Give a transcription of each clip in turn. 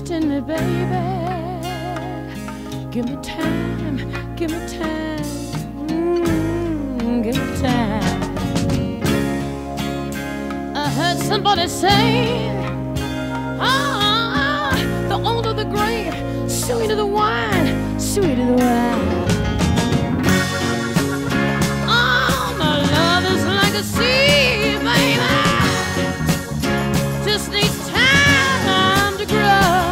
trust in me, baby. Give me time, give me time, give me time. I heard somebody say, the older the grape, sweeter the wine, sweeter the wine. Oh, my love is like a sea, baby. Just needs time to grow.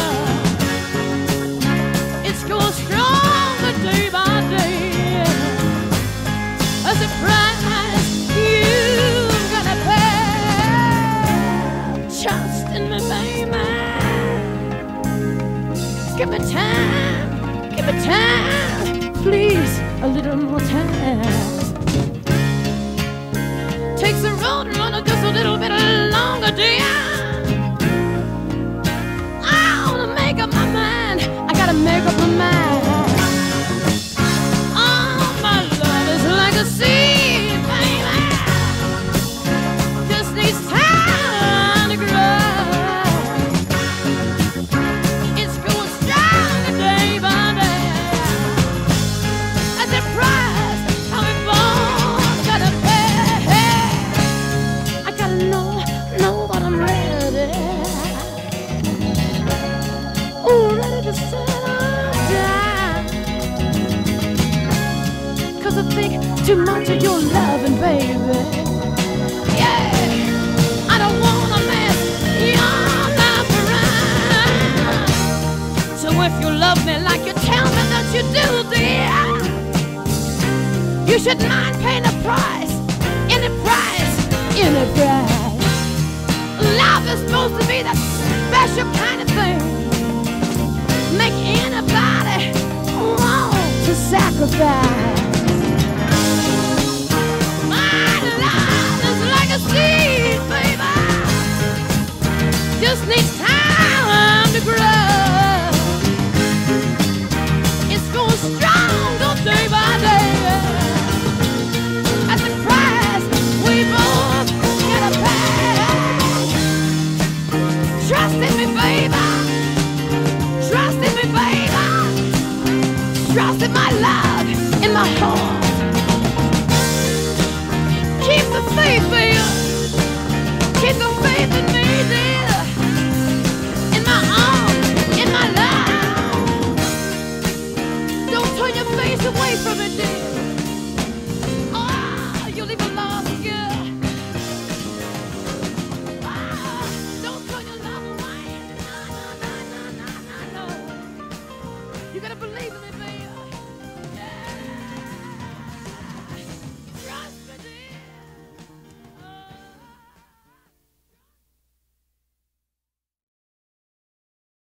It's going stronger day by day. As a price you've gotta pay. Trust in me, baby. Give me time, please, a little more time. Takes a road runner just a little bit longer, dear. I wanna make up my mind, I gotta make up my mind. Oh, my love is like a sea, baby. Just needs time to grow. It's going stronger day by day. At the price how we both gotta pay. I gotta know that I'm ready. Ooh, ready to settle down. 'Cause I think too much of your loving, baby. Yeah, I don't wanna mess your life around. So if you love me like you tell me that you do, dear, you should mind paying a price, any price, any price. Love is supposed to be that special kind of thing, make anybody want to sacrifice.